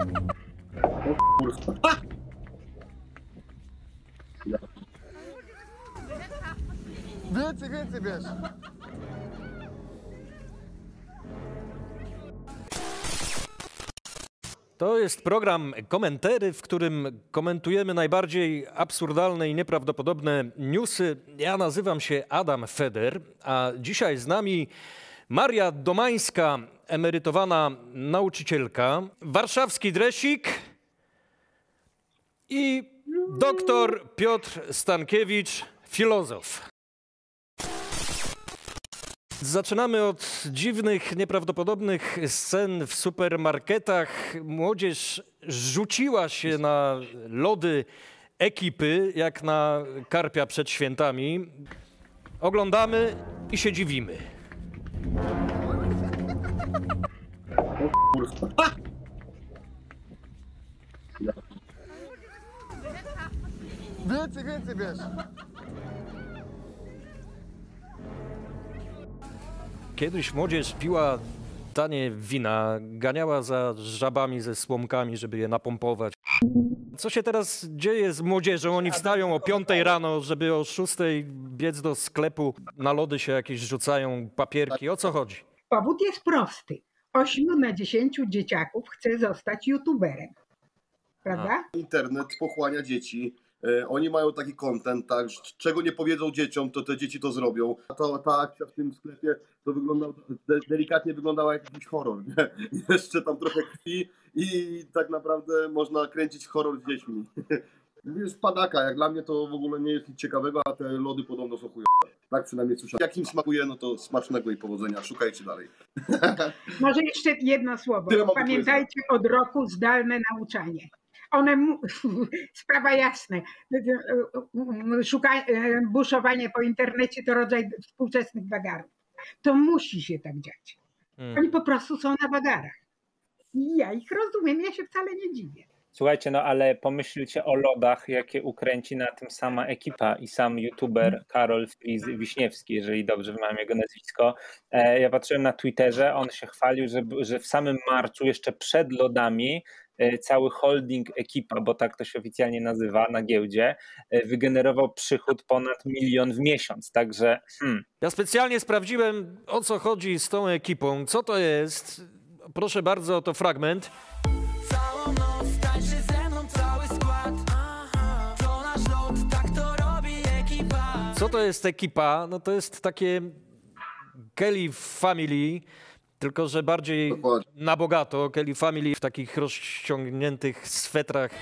O kurwa. Więcej wiesz. To jest program Komentery, w którym komentujemy najbardziej absurdalne i nieprawdopodobne newsy. Ja nazywam się Adam Feder, a dzisiaj z nami Maria Domańska, emerytowana nauczycielka, warszawski dresik i doktor Piotr Stankiewicz, filozof. Zaczynamy od dziwnych, nieprawdopodobnych scen w supermarketach. Młodzież rzuciła się na lody ekipy, jak na karpia przed świętami. Oglądamy i się dziwimy. O kurwa. Więcej wiesz. Kiedyś młodzież piła tanie wina, ganiała za żabami ze słomkami, żeby je napompować. Co się teraz dzieje z młodzieżą? Oni wstają o 5 rano, żeby o 6 biec do sklepu. Na lody się jakieś rzucają papierki. O co chodzi? Powód jest prosty. 8 na 10 dzieciaków chce zostać youtuberem. Prawda? Internet pochłania dzieci. Oni mają taki content, tak, że czego nie powiedzą dzieciom, to te dzieci to zrobią. Ta akcja w tym sklepie to delikatnie wyglądała jak jakiś horror, nie? Jeszcze tam trochę krwi i tak naprawdę można kręcić horror z dziećmi. Jest padaka, jak dla mnie to w ogóle nie jest nic ciekawego, a te lody podobno są chujowe. Tak przynajmniej słyszałem. Jak im smakuje, no to smacznego i powodzenia. Szukajcie dalej. Może jeszcze jedno słowo. Pamiętajcie od roku zdalne nauczanie. Sprawa jasna. Buszowanie po internecie to rodzaj współczesnych bagarów. To musi się tak dziać. Oni po prostu są na bagarach. I ja ich rozumiem, ja się wcale nie dziwię. Słuchajcie, no ale pomyślcie o lodach, jakie ukręci na tym sama ekipa i sam youtuber Karol Wiśniewski, jeżeli dobrze wymawiam jego nazwisko. Ja patrzyłem na Twitterze, on się chwalił, że w samym marcu, jeszcze przed lodami, cały holding ekipa, bo tak to się oficjalnie nazywa na giełdzie, wygenerował przychód ponad 1 000 000 w miesiąc, także... Ja specjalnie sprawdziłem, o co chodzi z tą ekipą, co to jest. Proszę bardzo, oto fragment. Całą noc tańczy ze mną cały skład. To nasz lot, tak to robi ekipa. Co to jest ekipa? No to jest takie Kelly Family, tylko że bardziej na bogato. Kelly Family w takich rozciągniętych swetrach.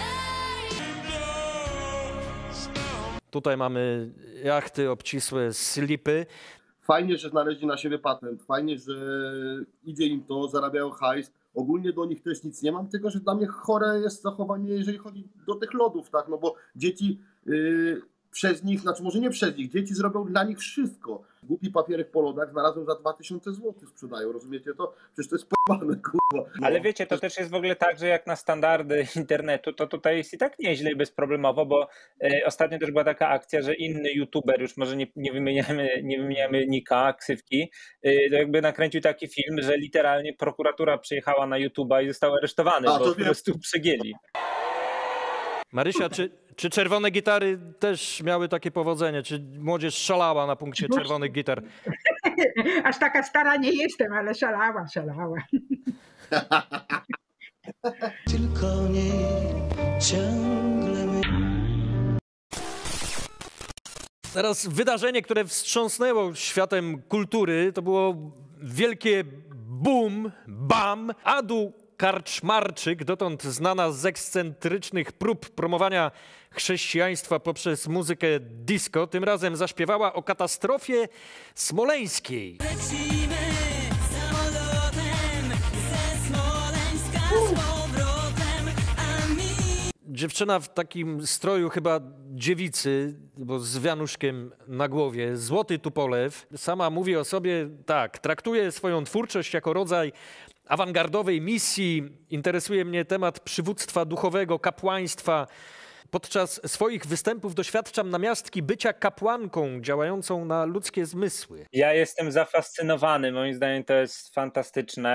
Tutaj mamy jachty, obcisłe slipy. Fajnie, że znaleźli na siebie patent. Fajnie, że idzie im to, zarabiają hajs. Ogólnie do nich też nic nie mam, tylko że dla mnie chore jest zachowanie, jeżeli chodzi do tych lodów, tak, no bo dzieci przez nich, znaczy może nie przez nich, dzieci zrobią dla nich wszystko. Głupi papierek po lodach znalazłem za 2000 zł, sprzedają, rozumiecie to? Przecież to jest p***ane, kurwa. No. Ale wiecie, to też jest w ogóle tak, że jak na standardy internetu, to tutaj jest i tak nieźle i bezproblemowo, bo ostatnio też była taka akcja, że inny youtuber, już może nie wymieniamy nika, ksywki, to jakby nakręcił taki film, że literalnie prokuratura przyjechała na YouTube'a i został aresztowany, bo po prostu przegięli. Marysia, czy czerwone gitary też miały takie powodzenie? Czy młodzież szalała na punkcie czerwonych gitar? Aż taka stara nie jestem, ale szalała. Tylko nie ciągle my. Teraz wydarzenie, które wstrząsnęło światem kultury, to było wielkie boom, bam. Adu Karczmarczyk, dotąd znana z ekscentrycznych prób promowania chrześcijaństwa poprzez muzykę disco, tym razem zaśpiewała o katastrofie smoleńskiej. Lecimy samolotem ze Smoleńska z powrotem, a mi... Dziewczyna w takim stroju chyba dziewicy, bo z wianuszkiem na głowie, złoty tupolew. Sama mówi o sobie tak, traktuje swoją twórczość jako rodzaj awangardowej misji. Interesuje mnie temat przywództwa duchowego, kapłaństwa. Podczas swoich występów doświadczam namiastki bycia kapłanką działającą na ludzkie zmysły. Ja jestem zafascynowany, moim zdaniem to jest fantastyczne.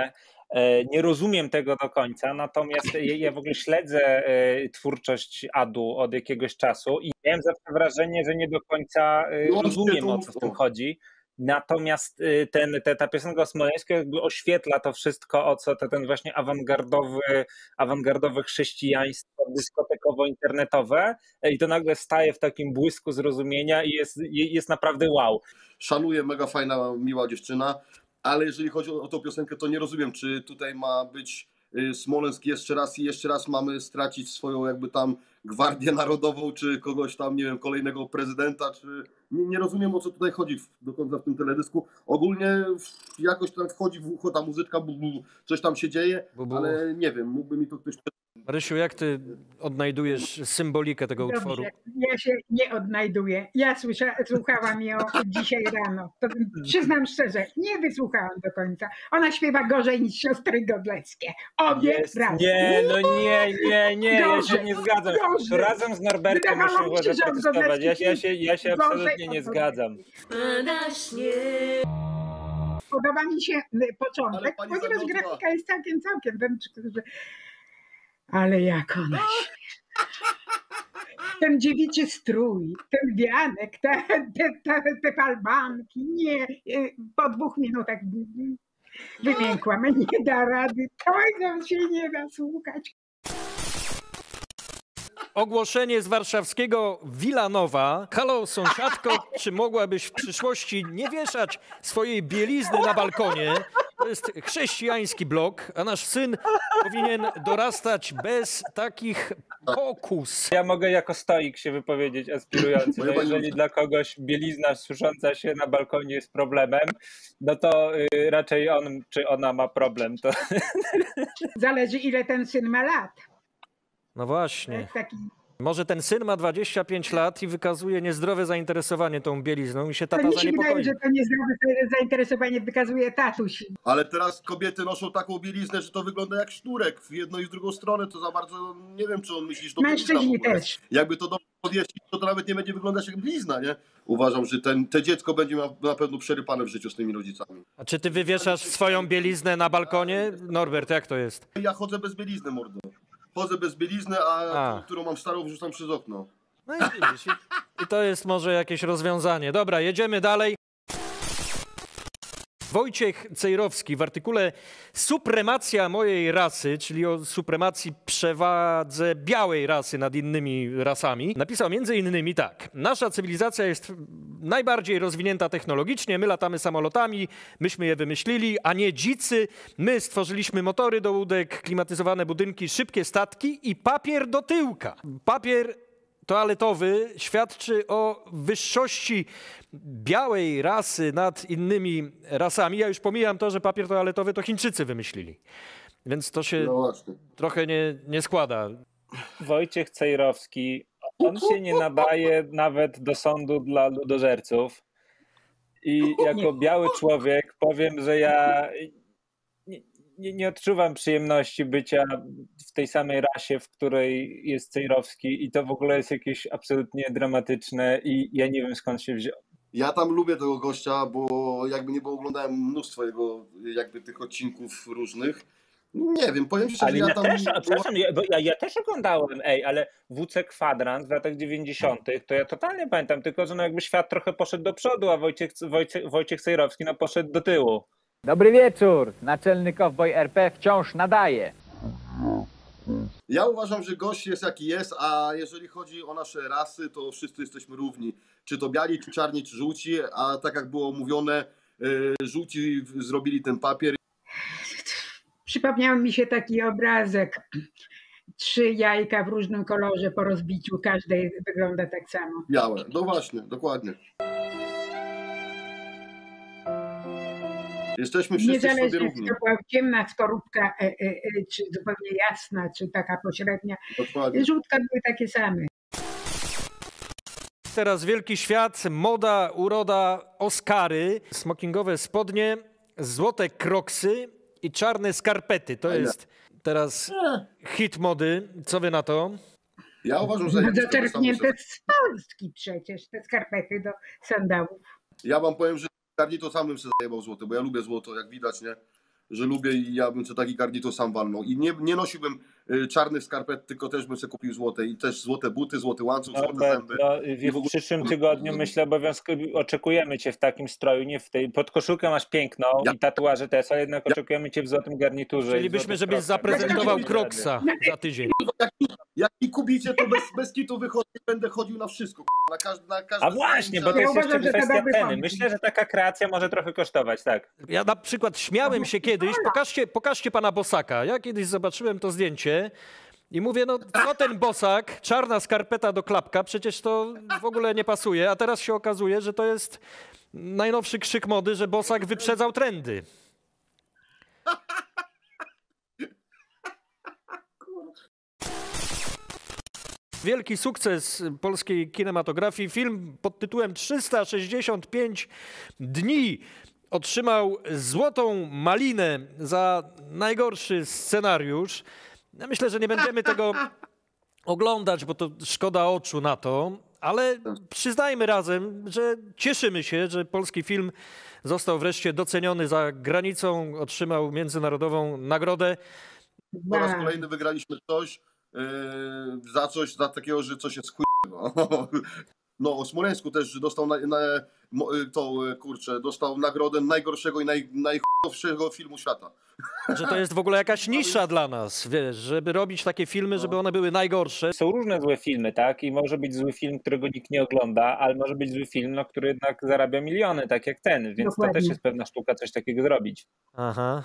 Nie rozumiem tego do końca, natomiast ja w ogóle śledzę twórczość Adu od jakiegoś czasu i miałem zawsze wrażenie, że nie do końca rozumiem, o co w tym chodzi. Natomiast ta piosenka o Smoleńsku jakby oświetla to wszystko, o co ten właśnie awangardowe chrześcijaństwo dyskotekowo-internetowe i to nagle staje w takim błysku zrozumienia i jest naprawdę wow. Szanuję, mega fajna, miła dziewczyna, ale jeżeli chodzi o tą piosenkę, to nie rozumiem, czy tutaj ma być Smoleńsk jeszcze raz i jeszcze raz mamy stracić swoją jakby tam Gwardię Narodową, czy kogoś tam, nie wiem, kolejnego prezydenta, czy... Nie rozumiem, o co tutaj chodzi do końca w tym teledysku. Ogólnie jakoś tam wchodzi w ucho ta muzyczka, coś tam się dzieje, ale nie wiem, mógłby mi to ktoś... Marysiu, jak ty odnajdujesz symbolikę tego utworu? Dobrze, ja się nie odnajduję. Ja słuchałam ją dzisiaj rano. To przyznam szczerze, nie wysłuchałam do końca. Ona śpiewa gorzej niż siostry Godleckie. Obie razem. Nie, no nie, ja się nie zgadzam. Gorzej. To razem z Norbertem Wydawało mi musimy się, że on zaprotestować. Ja się absolutnie gorzej nie od zgadzam. Podoba mi się Ale początek, pani ponieważ Zagrodzka. grafika jest całkiem ale jak ona śpiewa. Ten dziewiczy strój, ten wianek, te falbanki, nie, po 2 minutach wymiękłam, nie da rady, tego się nie da słuchać. Ogłoszenie z warszawskiego Wilanowa. Halo, sąsiadko, czy mogłabyś w przyszłości nie wieszać swojej bielizny na balkonie? To jest chrześcijański blok, a nasz syn powinien dorastać bez takich pokus. Ja mogę jako stoik się wypowiedzieć aspirujący. No jeżeli dla kogoś bielizna susząca się na balkonie jest problemem, no to raczej on czy ona ma problem. To... Zależy, ile ten syn ma lat. No właśnie. Taki... Może ten syn ma 25 lat i wykazuje niezdrowe zainteresowanie tą bielizną i się To tata mi się wydaje, zaniepokoi. że to niezdrowe zainteresowanie wykazuje tatuś. Ale teraz kobiety noszą taką bieliznę, że to wygląda jak sznurek w jedną i w drugą stronę, to za bardzo nie wiem, czy on myśli, że to Mężczyźni bielizna w ogóle. też. Jakby to dobrze podjeździć, to nawet nie będzie wyglądać jak blizna, nie? Uważam, że to dziecko będzie na pewno przerypane w życiu z tymi rodzicami. A czy ty wywieszasz swoją bieliznę na balkonie? Norbert, jak to jest? Ja chodzę bez bielizny, mordo. Chodzę bez bielizny, a tą, którą mam starą, wrzucam przez okno. No i widzisz, i to jest może jakieś rozwiązanie. Dobra, jedziemy dalej. Wojciech Cejrowski w artykule Supremacja mojej rasy, czyli o supremacji przewadze białej rasy nad innymi rasami, napisał między innymi tak. Nasza cywilizacja jest najbardziej rozwinięta technologicznie, my latamy samolotami, myśmy je wymyślili, a nie dzicy. My stworzyliśmy motory do łódek, klimatyzowane budynki, szybkie statki i papier do tyłka. Papier toaletowy świadczy o wyższości białej rasy nad innymi rasami. Ja już pomijam to, że papier toaletowy to Chińczycy wymyślili. Więc to się trochę nie składa. Wojciech Cejrowski, on się nie nadaje nawet do sądu dla ludożerców. I jako biały człowiek powiem, że ja nie odczuwam przyjemności bycia w tej samej rasie, w której jest Cejrowski i to w ogóle jest jakieś absolutnie dramatyczne i ja nie wiem, skąd się wziął. Ja tam lubię tego gościa, bo jakby nie było, oglądałem mnóstwo jego jakby tych odcinków różnych. Nie wiem, powiem szczerze, Ale ja ja tam... też, przepraszam, ja też oglądałem, ale WC Kwadrans w latach 90. to ja totalnie pamiętam, tylko że no jakby świat trochę poszedł do przodu, a Wojciech Cejrowski no poszedł do tyłu. Dobry wieczór, naczelny kowboj RP wciąż nadaje. Ja uważam, że gość jest jaki jest, a jeżeli chodzi o nasze rasy, to wszyscy jesteśmy równi. Czy to biali, czy czarni, czy żółci, a tak jak było mówione, żółci zrobili ten papier. Przypomniał mi się taki obrazek. 3 jajka w różnym kolorze po rozbiciu, każde wygląda tak samo. Białe, no właśnie, dokładnie. Jesteśmy wszyscy sobie Niezależnie, równi. czy to była ciemna skorupka, czy zupełnie jasna, czy taka pośrednia. Dokładnie. Żółtka były takie same. Teraz wielki świat, moda, uroda, Oscary, smokingowe spodnie, złote kroksy i czarne skarpety. To jest teraz hit mody. Co wy na to? Ja uważam, że... Zaczerpnięte z Polski przecież, te skarpety do sandałów. Ja wam powiem, że to sam bym sobie zajebał złoto, bo ja lubię złoto, jak widać, nie? że lubię i ja bym sobie taki garnitur sam walnął. I nie nosiłbym czarnych skarpet, tylko też bym sobie kupił złote i też złote buty, złoty łańcuch, złote Norbert, zęby. no, w przyszłym tygodniu myślę obowiązkowo oczekujemy cię w takim stroju, nie w tej, podkoszulkę masz piękną i tatuaże też, ale jednak oczekujemy cię w złotym garniturze. Chcielibyśmy, żebyś zaprezentował Crocsa za tydzień. Jak mi kupicie, to bez kitu wychodzę, będę chodził na wszystko. Na każdy A właśnie, bo to jest uważam, jeszcze że to kwestia dobry ceny. pomysł. Myślę, że taka kreacja może trochę kosztować, tak. Ja na przykład śmiałem się kiedyś, pokażcie pana Bosaka. Ja kiedyś zobaczyłem to zdjęcie i mówię, no co ten Bosak, czarna skarpeta do klapka, przecież to w ogóle nie pasuje. A teraz się okazuje, że to jest najnowszy krzyk mody, że Bosak wyprzedzał trendy. Wielki sukces polskiej kinematografii. Film pod tytułem 365 dni otrzymał Złotą Malinę za najgorszy scenariusz. Ja myślę, że nie będziemy tego oglądać, bo to szkoda oczu na to, ale przyznajmy razem, że cieszymy się, że polski film został wreszcie doceniony za granicą, otrzymał międzynarodową nagrodę. Po raz kolejny wygraliśmy coś, za takiego, że coś jest chujowego. No, o Smoleńsku też dostał dostał nagrodę najgorszego i najchujowszego filmu świata. Że to jest w ogóle jakaś nisza dla nas, wiesz, żeby robić takie filmy, żeby one były najgorsze. Są różne złe filmy, tak? I może być zły film, którego nikt nie ogląda, ale może być zły film, no, który jednak zarabia miliony, tak jak ten, więc Dokładnie. to też jest pewna sztuka coś takiego zrobić. Aha.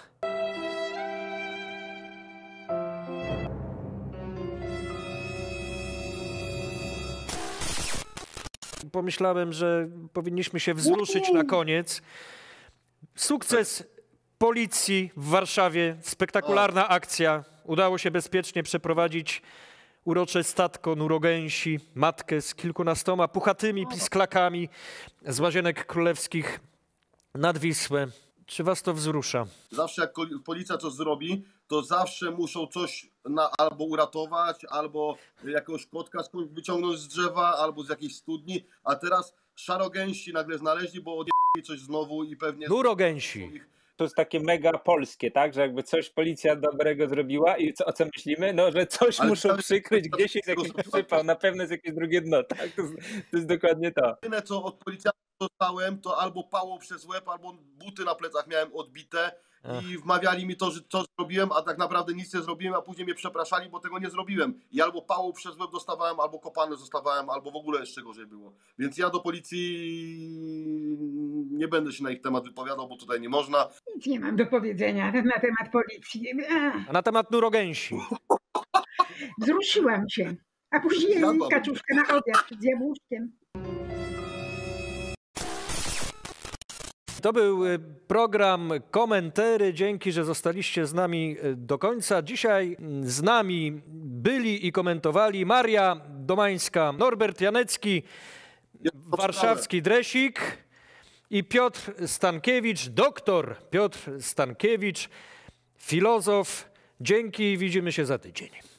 Pomyślałem, że powinniśmy się wzruszyć na koniec. Sukces policji w Warszawie, spektakularna akcja. Udało się bezpiecznie przeprowadzić urocze statko nurogęsi, matkę z kilkunastoma puchatymi pisklakami z Łazienek Królewskich nad Wisłę. Czy was to wzrusza? Zawsze jak policja coś zrobi, to zawsze muszą coś albo uratować, albo jakiegoś kotka skądś wyciągnąć z drzewa, albo z jakiejś studni, a teraz szarogęsi nagle znaleźli, bo odjechali coś znowu i pewnie... Nurogęsi. To jest takie mega polskie, tak? Że jakby coś policja dobrego zrobiła i o co myślimy? No, że coś Ale muszą to- przykryć, gdzieś jest jakiś przypał, na pewno jest jakieś drugie dno, tak? To jest dokładnie to. Jedyne co od policjantów dostałem, to albo pało przez łeb, albo buty na plecach miałem odbite i wmawiali mi to, że co zrobiłem, a tak naprawdę nic nie zrobiłem, a później mnie przepraszali, bo tego nie zrobiłem. I albo pało przez łeb dostawałem, albo kopany zostawałem, albo w ogóle jeszcze gorzej było. Więc ja do policji nie będę się na ich temat wypowiadał, bo tutaj nie można. Nic nie mam do powiedzenia na temat policji. A na temat nurogęsi. Wzruszyłam się. A później Jadłam. kaczuszkę na obiad z jabłuszkiem. To był program Komentery. Dzięki, że zostaliście z nami do końca. Dzisiaj z nami byli i komentowali Maria Domańska, Norbert Janecki, warszawski Dresik i Piotr Stankiewicz, doktor Piotr Stankiewicz, filozof. Dzięki, widzimy się za tydzień.